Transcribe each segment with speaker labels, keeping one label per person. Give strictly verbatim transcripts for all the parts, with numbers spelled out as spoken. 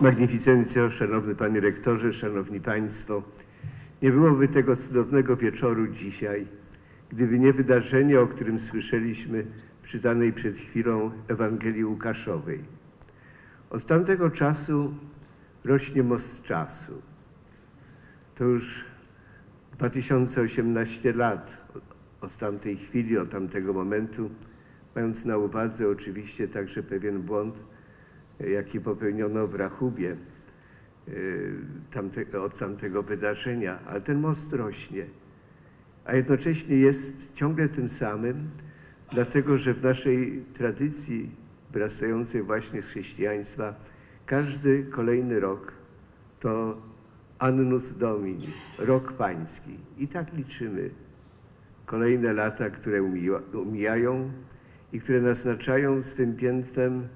Speaker 1: Magnificencjo, szanowny panie rektorze, szanowni państwo, nie byłoby tego cudownego wieczoru dzisiaj, gdyby nie wydarzenie, o którym słyszeliśmy w czytanej przed chwilą Ewangelii Łukaszowej. Od tamtego czasu rośnie most czasu. To już dwa tysiące osiemnaście lat od tamtej chwili, od tamtego momentu, mając na uwadze oczywiście także pewien błąd, jaki popełniono w Rachubie tamte, od tamtego wydarzenia, ale ten most rośnie, a jednocześnie jest ciągle tym samym, dlatego że w naszej tradycji wyrastającej właśnie z chrześcijaństwa każdy kolejny rok to Annus Domini, rok pański. I tak liczymy kolejne lata, które umijają i które naznaczają swym piętnem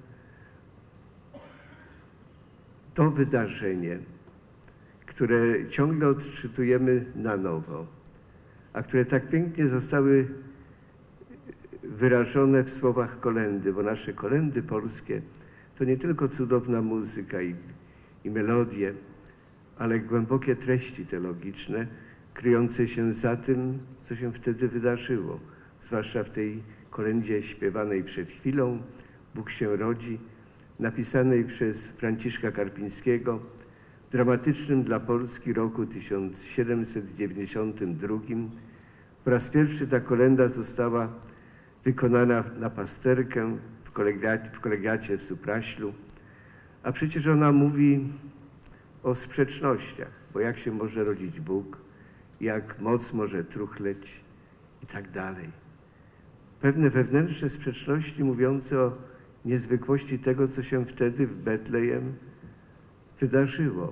Speaker 1: to wydarzenie, które ciągle odczytujemy na nowo, a które tak pięknie zostały wyrażone w słowach kolędy, bo nasze kolędy polskie to nie tylko cudowna muzyka i, i melodie, ale głębokie treści teologiczne, kryjące się za tym, co się wtedy wydarzyło. Zwłaszcza w tej kolędzie śpiewanej przed chwilą, Bóg się rodzi, napisanej przez Franciszka Karpińskiego w dramatycznym dla Polski roku tysiąc siedemset dziewięćdziesiątym drugim. Po raz pierwszy ta kolęda została wykonana na pasterkę w kolegiacie, w kolegiacie w Supraślu, a przecież ona mówi o sprzecznościach, bo jak się może rodzić Bóg, jak moc może truchleć i tak dalej. Pewne wewnętrzne sprzeczności mówiące o niezwykłości tego, co się wtedy w Betlejem wydarzyło.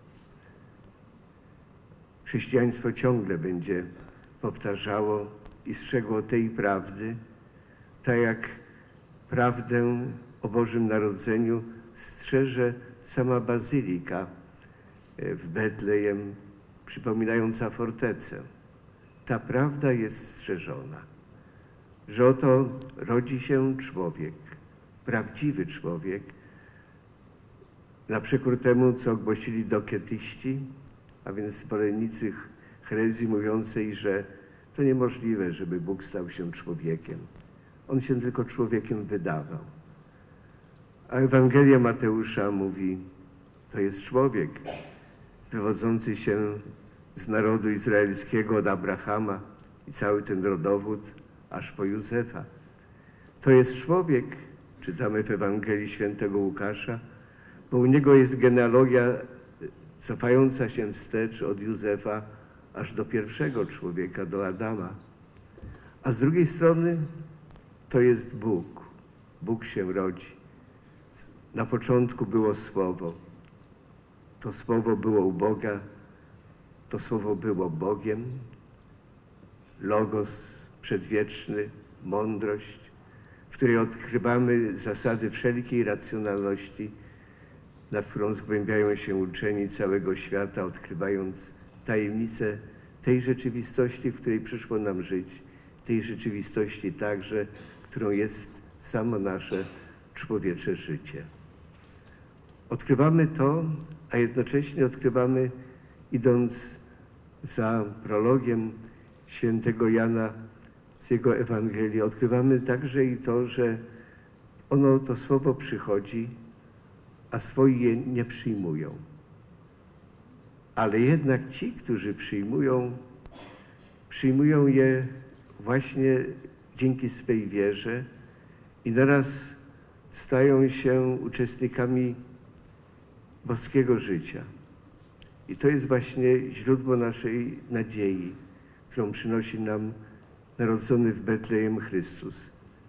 Speaker 1: Chrześcijaństwo ciągle będzie powtarzało i strzegło tej prawdy, tak jak prawdę o Bożym Narodzeniu strzeże sama bazylika w Betlejem, przypominająca fortecę. Ta prawda jest strzeżona, że oto rodzi się człowiek, prawdziwy człowiek, na przekór temu, co głosili dokietyści, a więc zwolennicy herezji mówiącej, że to niemożliwe, żeby Bóg stał się człowiekiem. On się tylko człowiekiem wydawał. A Ewangelia Mateusza mówi, to jest człowiek wywodzący się z narodu izraelskiego od Abrahama i cały ten rodowód aż po Józefa. To jest człowiek, czytamy w Ewangelii Świętego Łukasza, bo u niego jest genealogia cofająca się wstecz od Józefa aż do pierwszego człowieka, do Adama. A z drugiej strony to jest Bóg. Bóg się rodzi. Na początku było Słowo. To Słowo było u Boga. To Słowo było Bogiem. Logos przedwieczny, mądrość, w której odkrywamy zasady wszelkiej racjonalności, nad którą zgłębiają się uczeni całego świata, odkrywając tajemnicę tej rzeczywistości, w której przyszło nam żyć, tej rzeczywistości także, którą jest samo nasze człowiecze życie. Odkrywamy to, a jednocześnie odkrywamy, idąc za prologiem świętego Jana z jego Ewangelii, odkrywamy także i to, że ono, to słowo przychodzi, a swoi je nie przyjmują. Ale jednak ci, którzy przyjmują, przyjmują je właśnie dzięki swej wierze i naraz stają się uczestnikami boskiego życia. I to jest właśnie źródło naszej nadziei, którą przynosi nam narodzony w Betlejem Chrystus.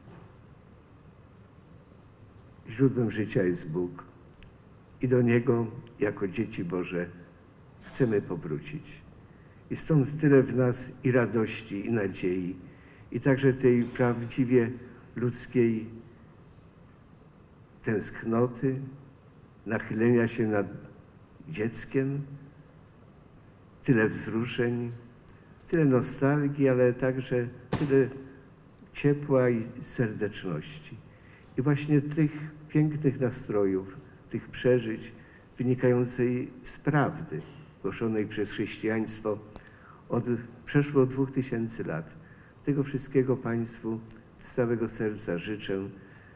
Speaker 1: Źródłem życia jest Bóg i do Niego jako dzieci Boże chcemy powrócić. I stąd tyle w nas i radości, i nadziei, i także tej prawdziwie ludzkiej tęsknoty, nachylenia się nad dzieckiem, tyle wzruszeń, tyle nostalgii, ale także tyle ciepła i serdeczności. I właśnie tych pięknych nastrojów, tych przeżyć wynikającej z prawdy głoszonej przez chrześcijaństwo od przeszło dwóch tysięcy lat. Tego wszystkiego Państwu z całego serca życzę,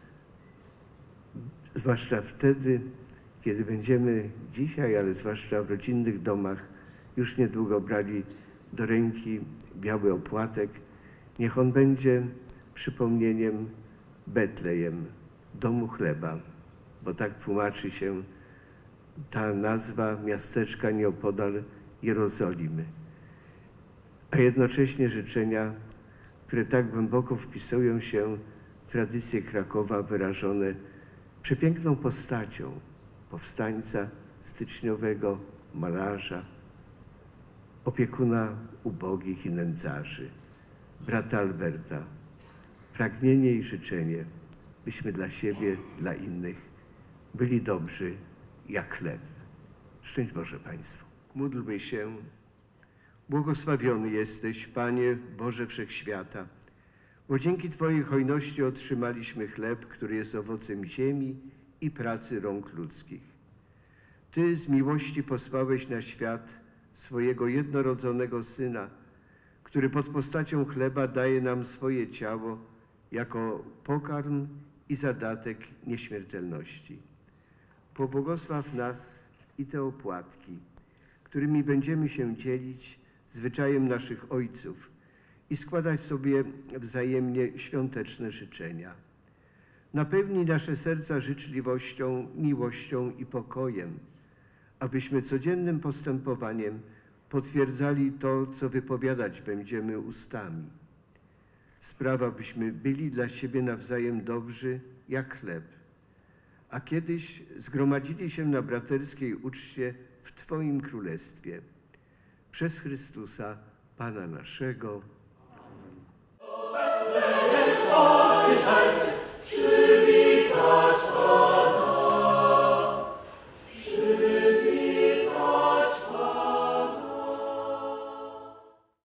Speaker 1: zwłaszcza wtedy, kiedy będziemy dzisiaj, ale zwłaszcza w rodzinnych domach, już niedługo brali do ręki biały opłatek. Niech on będzie przypomnieniem Betlejem, domu chleba, bo tak tłumaczy się ta nazwa miasteczka nieopodal Jerozolimy. A jednocześnie życzenia, które tak głęboko wpisują się w tradycję Krakowa, wyrażone przepiękną postacią powstańca styczniowego, malarza, opiekuna ubogich i nędzarzy, brata Alberta. Pragnienie i życzenie, byśmy dla siebie, dla innych byli dobrzy jak chleb. Szczęść Boże Państwu. Módlmy się. Błogosławiony jesteś, Panie Boże Wszechświata, bo dzięki Twojej hojności otrzymaliśmy chleb, który jest owocem ziemi i pracy rąk ludzkich. Ty z miłości posłałeś na świat swojego jednorodzonego Syna, który pod postacią chleba daje nam swoje ciało jako pokarm i zadatek nieśmiertelności. Pobłogosław nas i te opłatki, którymi będziemy się dzielić zwyczajem naszych ojców i składać sobie wzajemnie świąteczne życzenia. Napełnij nasze serca życzliwością, miłością i pokojem, abyśmy codziennym postępowaniem potwierdzali to, co wypowiadać będziemy ustami. Spraw, abyśmy byli dla siebie nawzajem dobrzy jak chleb, a kiedyś zgromadzili się na braterskiej uczcie w Twoim Królestwie. Przez Chrystusa, Pana naszego. Amen.